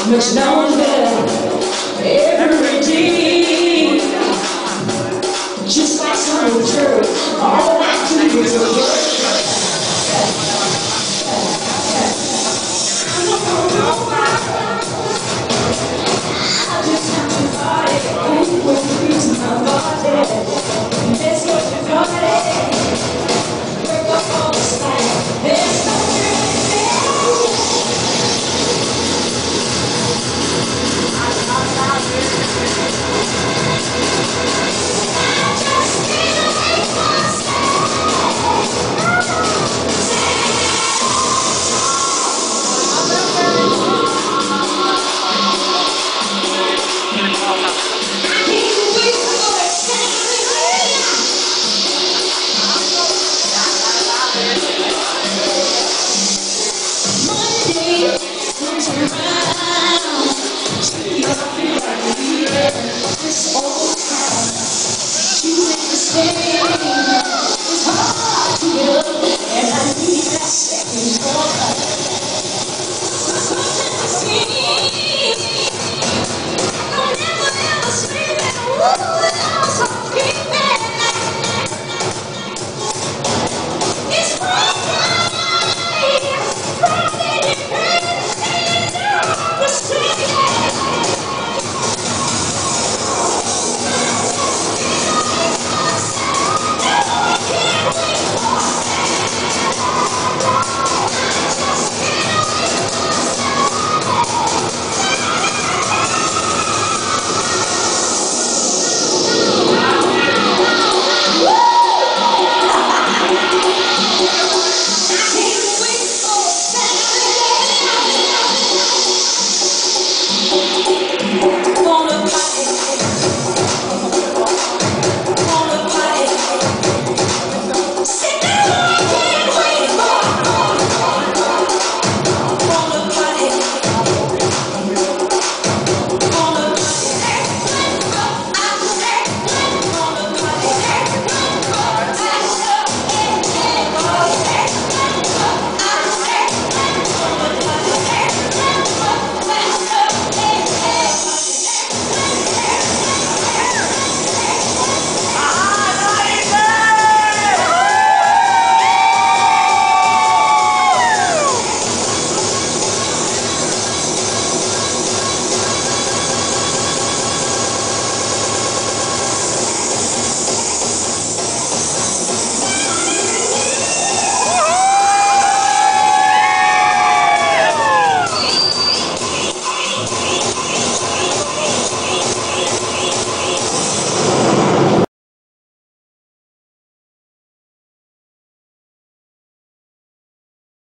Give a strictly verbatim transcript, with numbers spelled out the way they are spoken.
much longer every day. Just like some church, all I do is work. I just have to party, ooh, when you beat my body. Let's go to party, break up all the slack. There's no turning back. It's hard to get up, and I need that second.